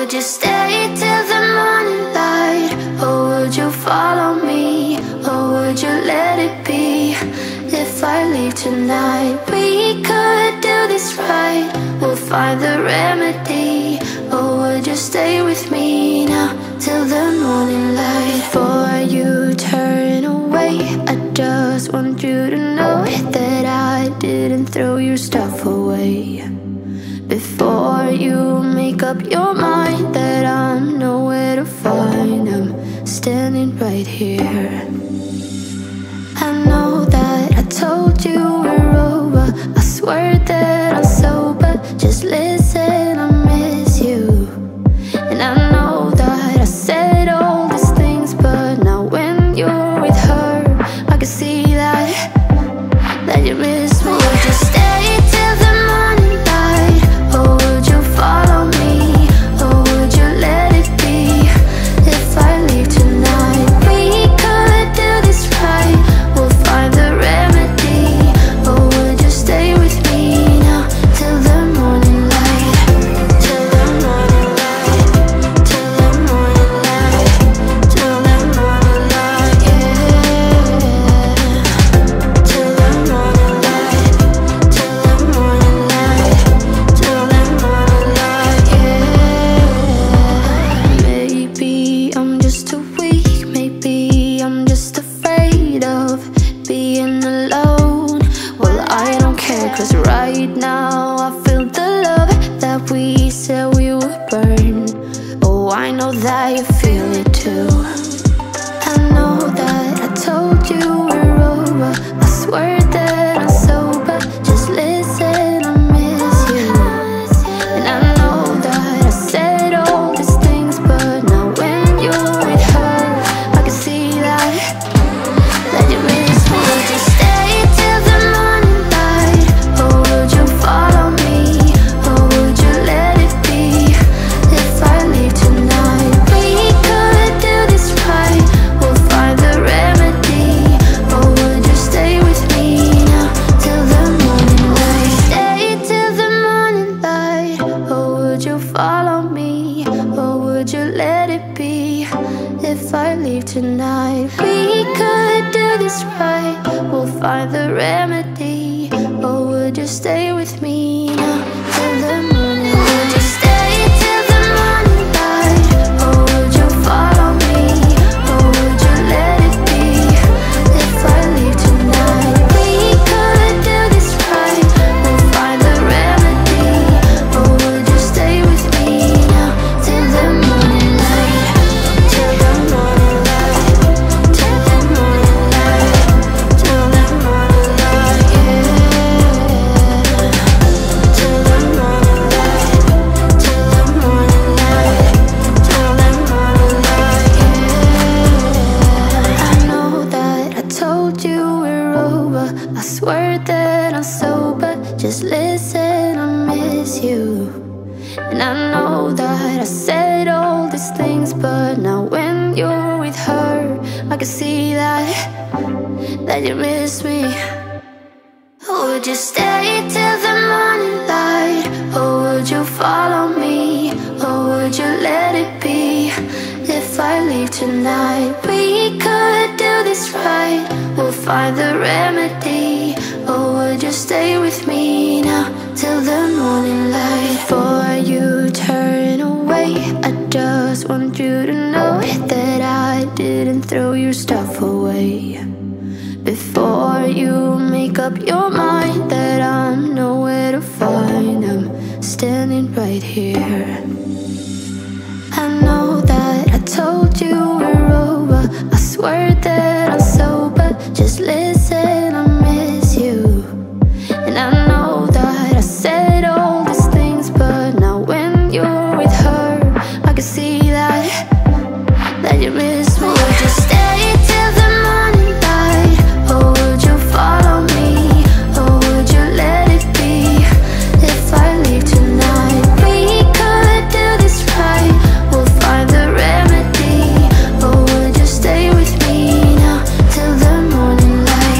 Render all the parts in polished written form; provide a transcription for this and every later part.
would you stay till the morning light? Or would you follow me? Or would you let it be? If I leave tonight, we could do this right. We'll find the remedy. Or would you stay with me now till the morning light? Before you turn away, I just want you to know that I didn't throw your stuff away. Before you make up your mind that I'm nowhere to find, I'm standing right here. I know that I told you we're over, I swear that I'm sober. Just listen, I miss you. And I know that I said all these things, but now when you're with her, I can see that you miss me. Would you stay till the morning light? Or would you follow me? Or would you let it be? If I leave tonight, we could do this right. We'll find the remedy. Or would you stay with me now till the morning light? Till the morning light. Till the morning light. Till the morning light, yeah. Till the morning light. Till the morning light. Till the morning light, yeah. Maybe I'm just too weak. Maybe I'm just afraid of being alone. Well, I don't care, 'cause right now I feel the love that we said we would burn. Oh, I know that you feel it too. I know that I told you we're over, I swear that I'm sober. Just listen, I miss you. And I know that I said all these things, but now when you're with her, I can see that you miss me. Would you stay till the morning light? Or would you follow me? Or would you let it be? If I leave tonight, we could do this right. We'll find the remedy. Or would you stay with me now till the morning light? Stay till the morning light. Or would you follow me? Or would you let it be? If I leave tonight, we could do this right. We'll find the remedy. Or would you stay with me now till the morning light? Would you stay till the morning light? Or would you follow me? Or would you let it be? If I leave tonight, we could do this right. We'll find the remedy. Or would you stay with me now till the morning light? Till the morning light. Till the morning light. Till the morning light, yeah. Till the morning light. Till the morning light. Till the morning light, yeah. I know that I told you we're over, I swear that I'm sober. Just listen, I miss you. And I know that I said all these things, but now when you're with her, I can see that you miss me. Would you stay till the morning light? Or would you follow me? Or would you let it be? If I leave tonight, we could do this right. We'll find the remedy. Or would you stay with me now till the morning light? Before you turn away, I just want you to know that I didn't throw your stuff away. Before you make up your mind that I'm nowhere to find, I'm standing right here. I know that I told you we're over, I swear that I'm sober. Just listen, I miss you. And I know that I said all these things, but now when you're with her, I can see that you miss me. Would you stay till the morning light? Or would you follow me? Or would you let it be? If I leave tonight, we could do this right. We'll find the remedy. Or would you stay with me now till the morning light?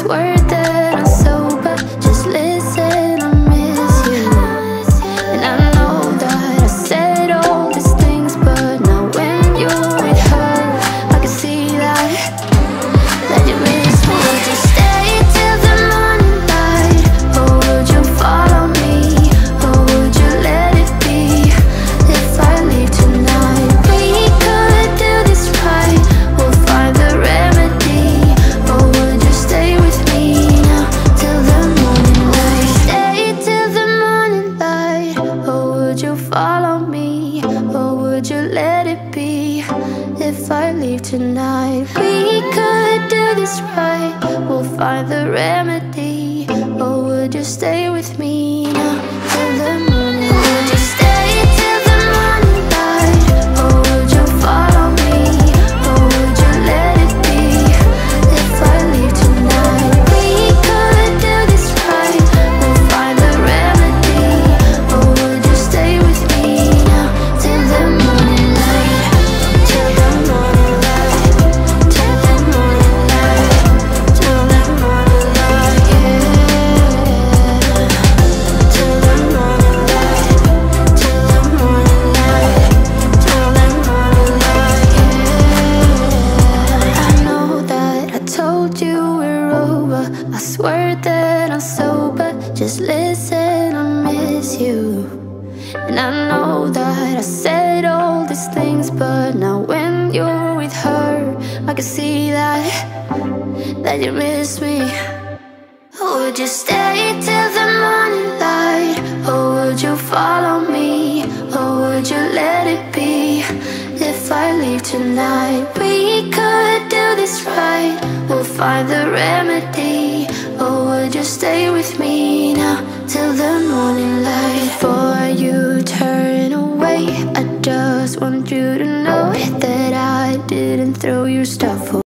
swear that I'm sober. Just listen, I miss you. And I know that I said all these things, but now when you're with her, I can see that you miss me. Would you stay till the morning light, or would you follow me, or would you let it be? If I leave tonight, we could do this right. We'll find the remedy. Or would you stay with me now till the morning light? Stay till the morning light, or would you follow me, or would you let it be? If I leave tonight, we could do this right. We'll find the remedy. Or would you stay with me now till the morning light? Would you stay till the morning light, or would you follow me, or would you let it be? If I leave tonight, we could do this right. We'll find the remedy. Or would you stay with me now till the morning light? Till the morning light. Till the morning light. Till the morning light, yeah. Till the morning light. Till the morning light. Till the morning light, yeah. I know that I told you we're over. I swear that I'm sober. Just listen, I miss you. And I know that I said all these things, but now when you're with her, I can see that you miss me. Would you stay till the morning light, or would you follow me, or would you let it be? If I leave tonight, we could do this right. We'll find the remedy. Or would you stay with me now till the morning light? Before you turn away, I just want you to know that I didn't throw your stuff away.